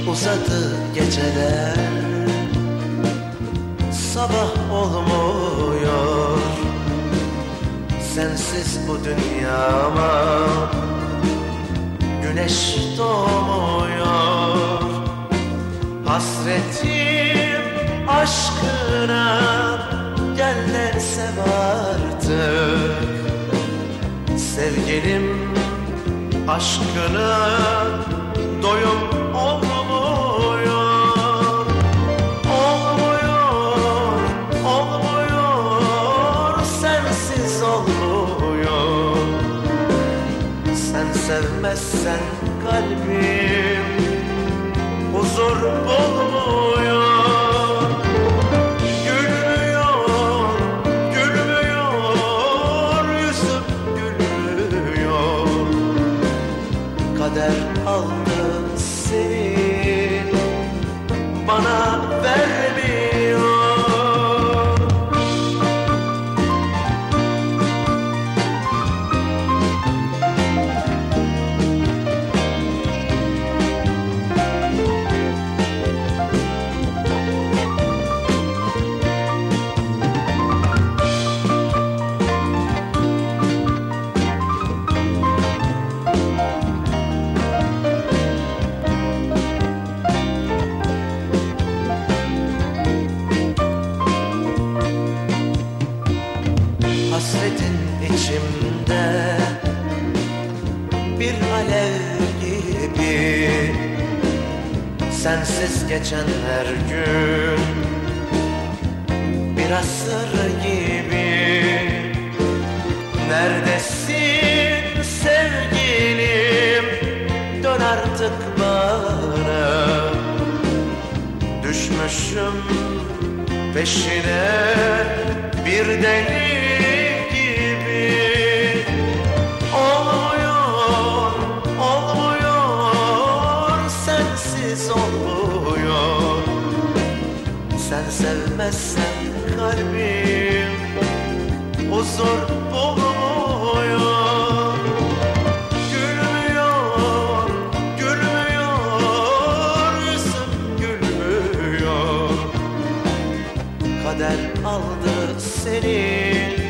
Uzadı geceler, sabah olmuyor. Sensiz bu dünyama güneş doğmuyor. Hasretim aşkına, gel de sev artık. Sevgilim aşkına doyum olmuyor. Olmuyor, olmuyor, sensiz olmuyor. Sen sevmezsen kalbim huzur bulmuyor. Gülmüyor, gülmüyor, yüzüm gülmüyor. Kader aldı seni, bana vermiyor. Hasretin içimde bir alev gibi, sensiz geçen her gün bir asır gibi. Neredesin sevgilim, dön artık bana. Düşmüşüm peşine bir deli gibi. Olmuyor, olmuyor, sensiz olmuyor. Sen sevmezsen kalbim huzur bulmuyor. Gülmüyor, gülmüyor, yüzüm gülmüyor. Kader aldı seni,